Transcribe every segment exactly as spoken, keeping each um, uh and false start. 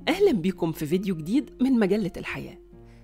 أهلا بكم في فيديو جديد من مجلة الحياة.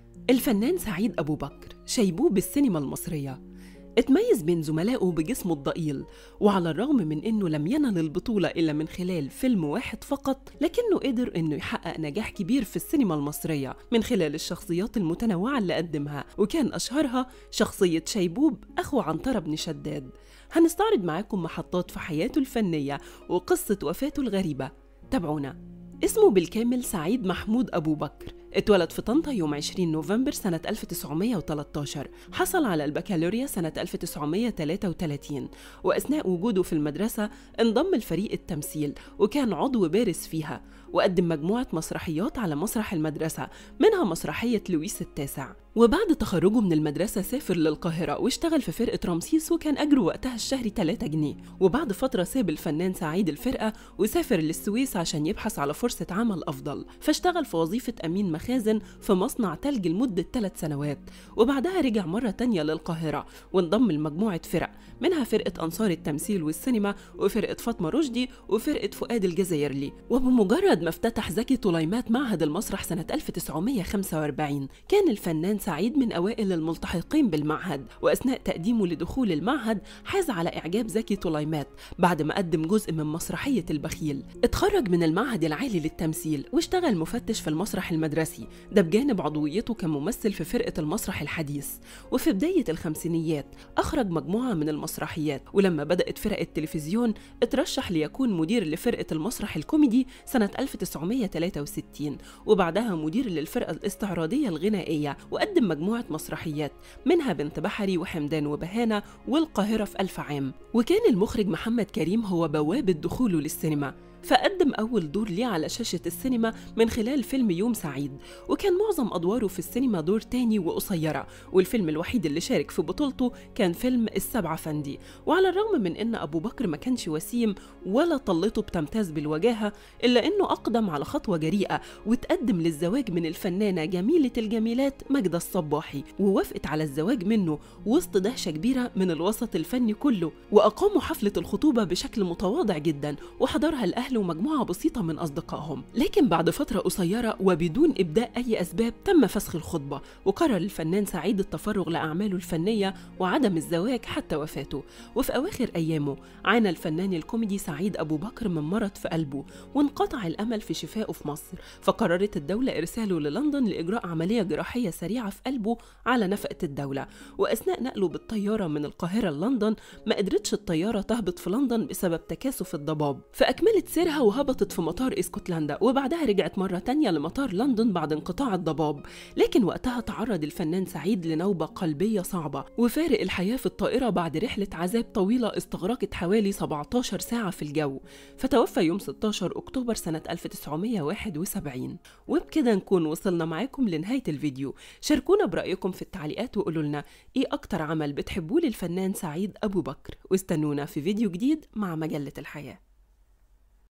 الفنان سعيد أبو بكر شيبوه بالسينما المصرية، اتميز بين زملائه بجسمه الضئيل، وعلى الرغم من إنه لم ينل البطولة إلا من خلال فيلم واحد فقط، لكنه قدر إنه يحقق نجاح كبير في السينما المصرية من خلال الشخصيات المتنوعة اللي قدمها، وكان أشهرها شخصية شيبوب أخو عنترة بن شداد. هنستعرض معاكم محطات في حياته الفنية وقصة وفاته الغريبة. تابعونا. اسمه بالكامل سعيد محمود أبو بكر، اتولد في طنطا يوم عشرين نوفمبر سنة ألف وتسعمائة وثلاثة عشر، حصل على البكالوريا سنة ألف وتسعمائة وثلاثة وثلاثين، وأثناء وجوده في المدرسة انضم لفريق التمثيل وكان عضو بارز فيها، وقدم مجموعة مسرحيات على مسرح المدرسة، منها مسرحية لويس التاسع. وبعد تخرجه من المدرسة سافر للقاهرة واشتغل في فرقة رمسيس، وكان أجره وقتها الشهري ثلاثة جنيه. وبعد فترة ساب الفنان سعيد الفرقة وسافر للسويس عشان يبحث على فرصة عمل أفضل، فاشتغل في وظيفة أمين مخازن في مصنع تلج لمدة ثلاث سنوات، وبعدها رجع مرة تانية للقاهرة وانضم لمجموعة فرق، منها فرقة أنصار التمثيل والسينما، وفرقة فاطمة رشدي، وفرقة فؤاد الجزائرلي. وبمجرد ما افتتح زكي طليمات معهد المسرح سنة ألف وتسعمائة وخمسة وأربعين، كان الفنان سعيد من أوائل الملتحقين بالمعهد، وأثناء تقديمه لدخول المعهد حاز على إعجاب زكي طليمات بعد ما قدم جزء من مسرحية البخيل. اتخرج من المعهد العالي للتمثيل واشتغل مفتش في المسرح المدرسي، ده بجانب عضويته كممثل في فرقة المسرح الحديث. وفي بداية الخمسينيات أخرج مجموعة من المسرحيات، ولما بدأت فرق التلفزيون اترشح ليكون مدير لفرقة المسرح الكوميدي سنة ألف وتسعمائة وثلاثة وستين، وبعدها مدير للفرقة الاستعراضية الغنائية، وقدم مجموعة مسرحيات منها بنت بحري وحمدان وبهانة والقاهرة في ألف عام. وكان المخرج محمد كريم هو بوابة دخوله للسينما، فقدم أول دور ليه على شاشة السينما من خلال فيلم يوم سعيد، وكان معظم أدواره في السينما دور تاني وقصيرة، والفيلم الوحيد اللي شارك في بطولته كان فيلم السبعة فندي. وعلى الرغم من إن أبو بكر ما كانش وسيم ولا طلته بتمتاز بالوجاهة، إلا إنه أقدم على خطوة جريئة وتقدم للزواج من الفنانة جميلة الجميلات ماجدة الصباحي، ووافقت على الزواج منه وسط دهشة كبيرة من الوسط الفني كله. وأقاموا حفلة الخطوبة بشكل متواضع جدا، وحضرها الأهل ومجموعة بسيطة من أصدقائهم، لكن بعد فترة قصيرة وبدون إبداء أي أسباب تم فسخ الخطبة، وقرر الفنان سعيد التفرغ لأعماله الفنية وعدم الزواج حتى وفاته. وفي أواخر أيامه عانى الفنان الكوميدي سعيد أبو بكر من مرض في قلبه، وانقطع الأمل في شفائه في مصر، فقررت الدولة إرساله للندن لإجراء عملية جراحية سريعة في قلبه على نفقة الدولة. وأثناء نقله بالطيارة من القاهرة للندن ما قدرتش الطيارة تهبط في لندن بسبب تكاثف الضباب، فأكملت سيرها وهبطت في مطار اسكتلندا، وبعدها رجعت مرة تانية لمطار لندن بعد انقطاع الضباب. لكن وقتها تعرض الفنان سعيد لنوبة قلبية صعبة وفارق الحياة في الطائرة بعد رحلة عذاب طويلة استغرقت حوالي سبعة عشر ساعة في الجو، فتوفى يوم ستة عشر أكتوبر سنة ألف وتسعمائة وواحد وسبعين. وبكده نكون وصلنا معاكم لنهاية الفيديو. شاركونا برأيكم في التعليقات وقولوا لنا ايه أكتر عمل بتحبوه للفنان سعيد أبو بكر، واستنونا في فيديو جديد مع مجلة الحياة.